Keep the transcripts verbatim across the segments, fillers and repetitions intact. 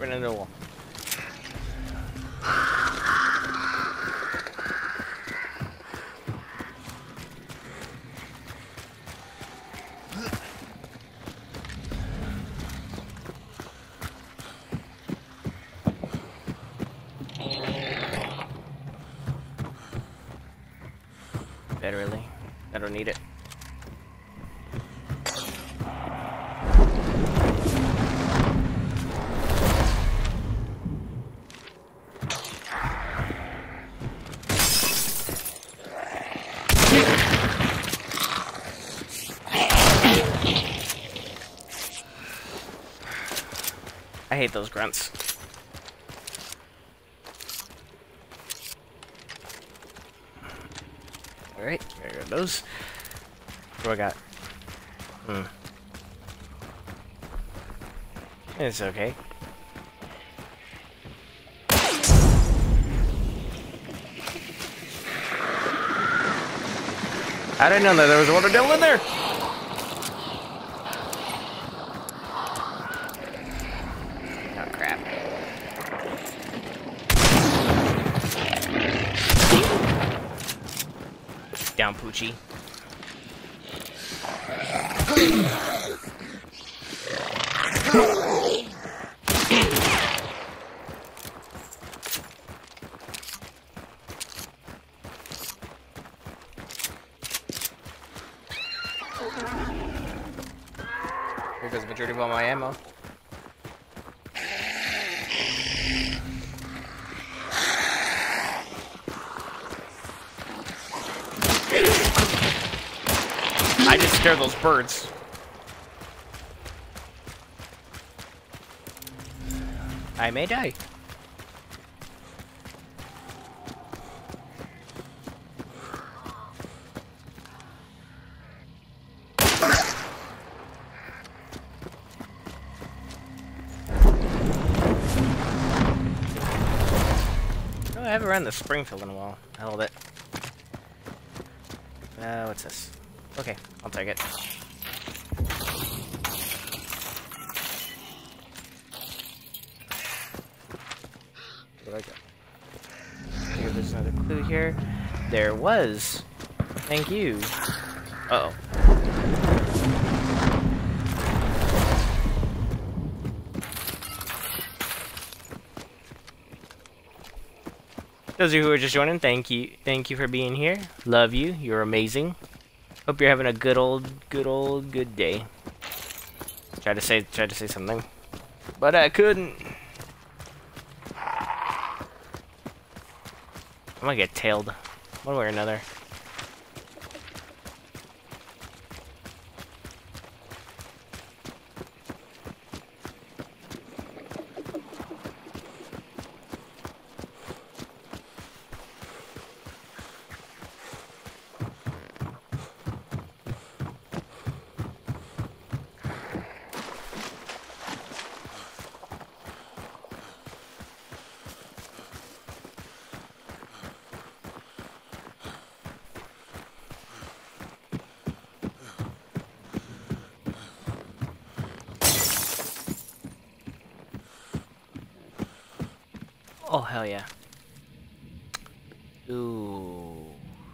Right into the wall. Literally. I don't need it. I hate those grunts. Alright, there go those. What do I got? Hmm. It's okay. I didn't know that there was a water devil in there! Oh crap. Down, Poochie. Here goes the majority of all my ammo. I just scared those birds. I may die. Oh, I haven't run the Springfield in a while. I hold it. Uh, what's this? Okay, I'll take it. What do I got? Here, there's another clue here. There was. Thank you. Uh oh. Those of you who are just joining, thank you. Thank you for being here. Love you. You're amazing. Hope you're having a good old, good old, good day. Tried to say, tried to say something, but I couldn't. I'm gonna get tailed, one way or another. Oh, hell yeah. Ooh.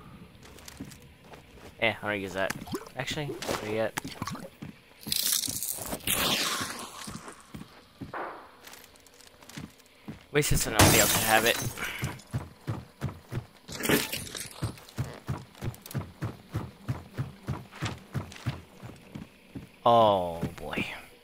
Eh, I don't use that. Actually, not yet. Wasted so nobody else can have it. Oh, boy.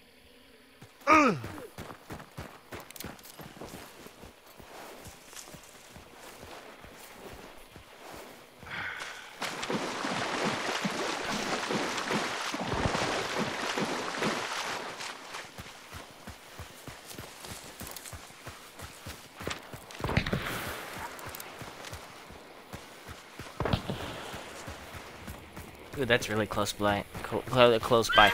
Ooh, that's really close by. Cl close by.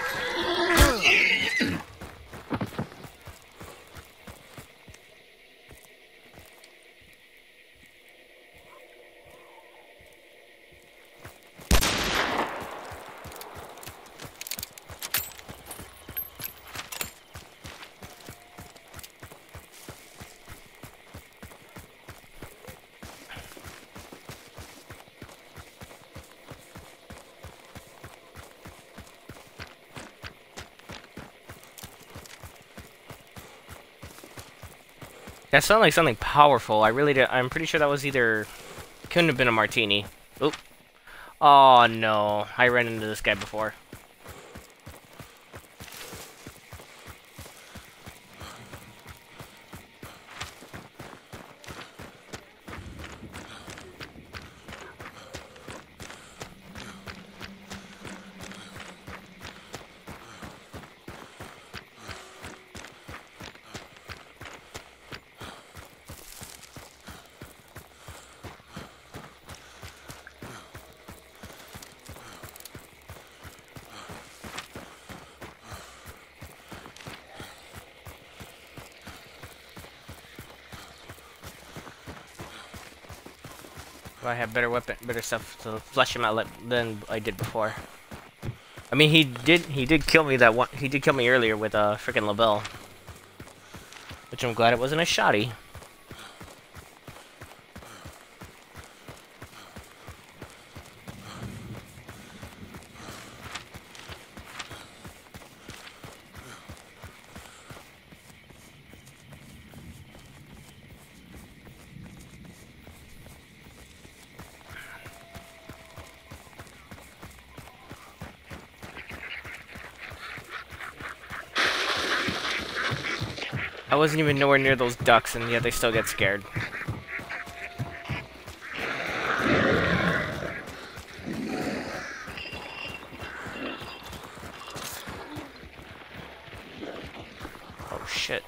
That sounded like something powerful. I really did. I'm pretty sure that was either... Couldn't have been a martini. Oop. Oh, no. I ran into this guy before. I have better weapon, better stuff to flush him out than I did before. I mean, he did he did kill me that one. He did kill me earlier with a uh, freaking LaBelle, which I'm glad it wasn't a shotty. I wasn't even nowhere near those ducks, and yet they still get scared. Oh shit.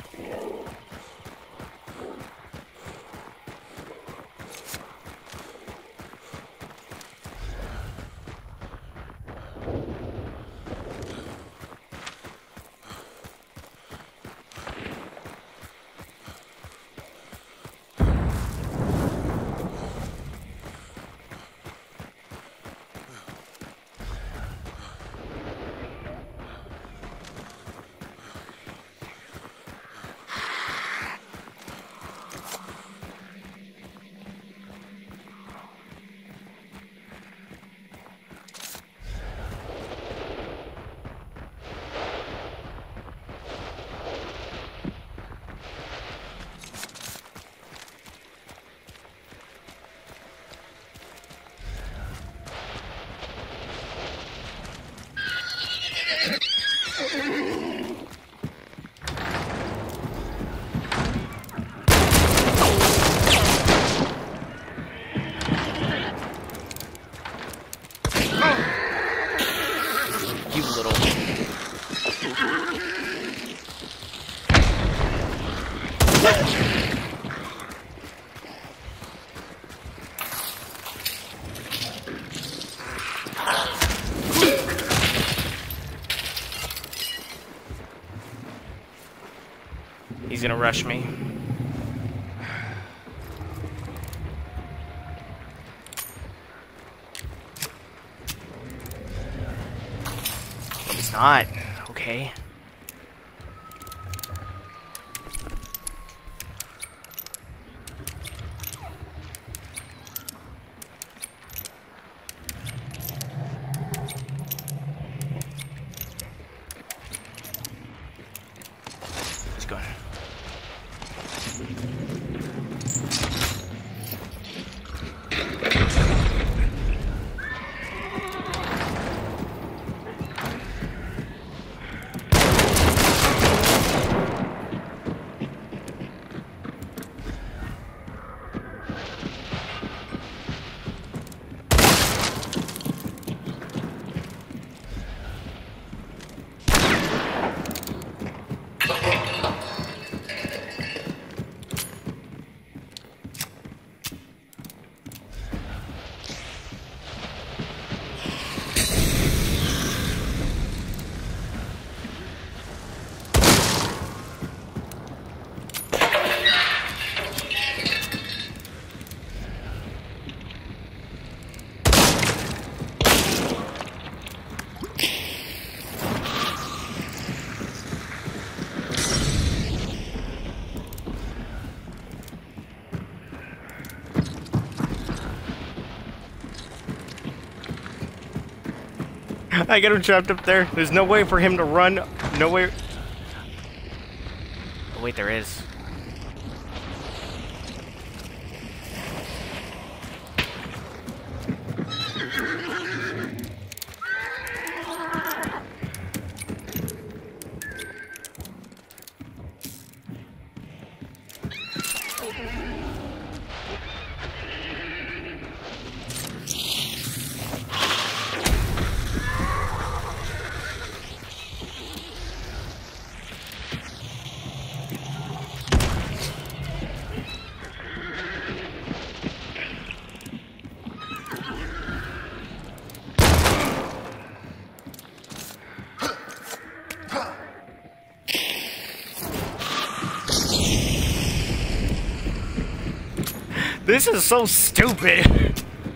He's gonna rush me. He's not. Okay. Let's go. I get him trapped up there. There's no way for him to run. No way. Oh, wait, there is. This is so stupid.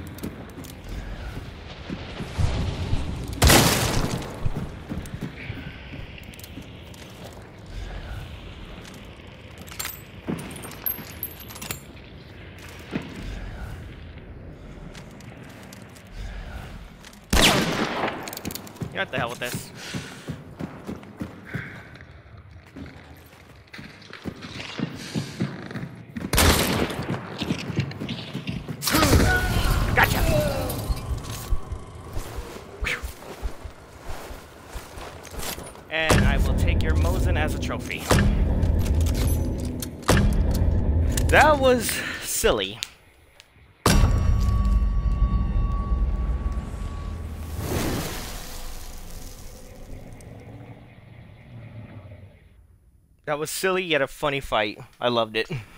What the hell with this? Gotcha! Whew. And I will take your Mosin as a trophy. That was silly. That was silly yet a funny fight. I loved it.